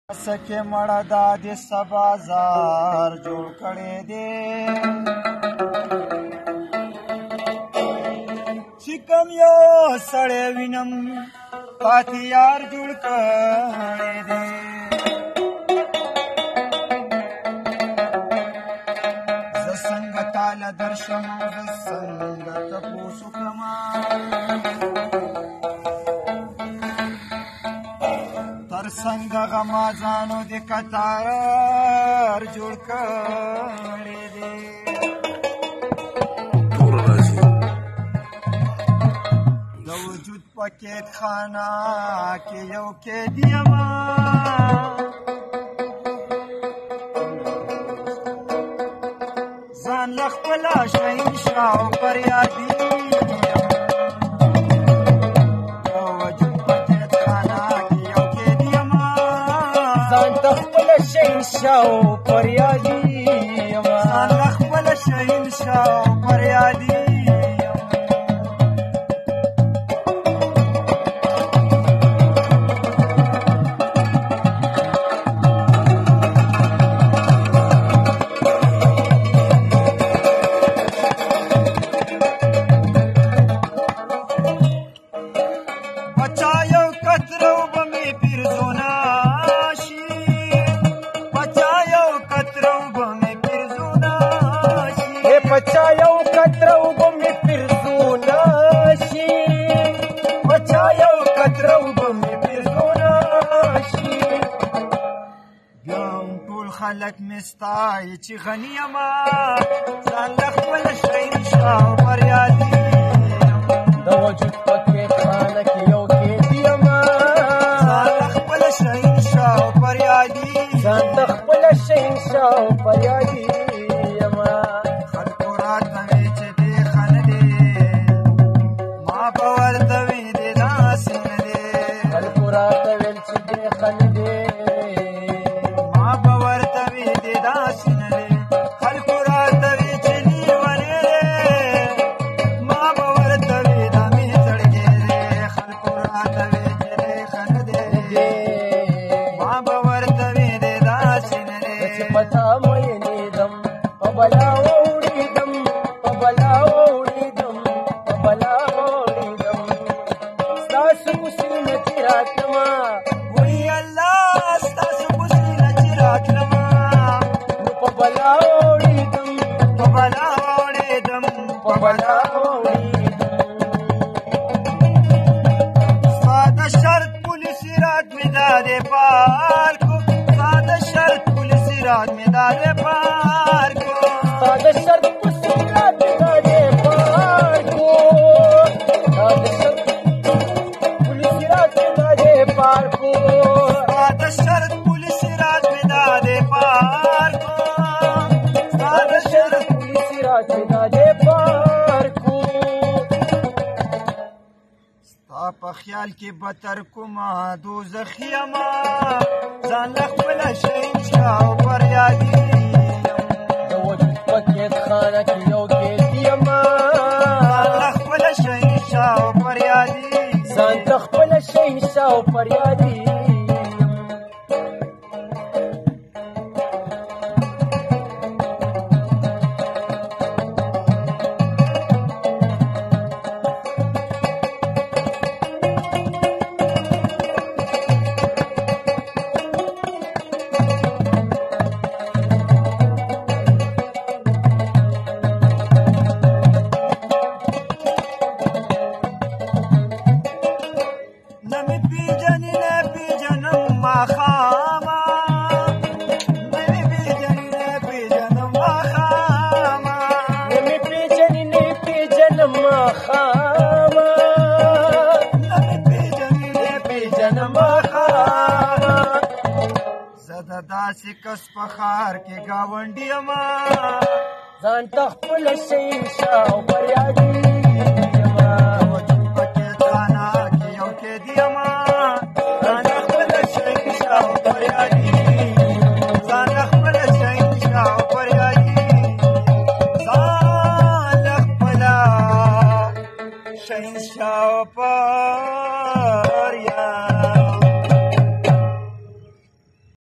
سکه مړه دا د سبا زار جوړ کړی دی چې کوم یو سړی وینم پاتې یار جوړ کړی دی زه څنګه تاله درشم زه څنګه تپوس وکړمه تر څنګه غمازانو د کتار جوړ کړی دی د وجود په قیدخانه کې یو قید یمه ځان له خپله شهنشاه او فریادي شهنشاه فریادي یمه ځان له خپله شهنشاه فریادي بچا یو قطره اوبه مې پیرزونه بچا یو قطره اوبه مې پیرزونه شي بچا یو قطره اوبه مې پیرزونه شي بیا هم ټول خلک مې ستایي چې غني یمه ځان له خپله شهنشاه فریادي د وجود په قیدخانه کې یو قید یمه ځان له خپله شهنشاه فریادي ځان له خپله شهنشاه فریادي پتا مینیدم په بلا ووړېدم په بلا ووړېدم په بلا ووړېدم ستاسو مسینه چې راتلمه وی الله ستاسو مسینه چې راتلمه نو په بلا ووړېدم په بلا ووړېدم په بلا ووړېدم ستا د شرط پولیسي رات مې دا دی پار کو ستا د شرط رات میں دادے پار کو سادہ شرط پولیسی رات میں دادے پار کو سادہ شرط پولیسی رات میں دادے پار کو سادہ شرط پولیسی رات میں دادے پار کو سادہ شرط پولیسی رات میں دادے پار کو ستا په خیال کې بتر کومه دوزخي یمه ځان له خپله شهنشاه فریادي د وجود په قیدخانه کې یو قید یمه ځان له خپله شهنشاه فریادي ځان له خپله شهنشاه فریادي داسې کس په ښار کې ګاونډي یمه ځان ته خپله شهنشاه فریادي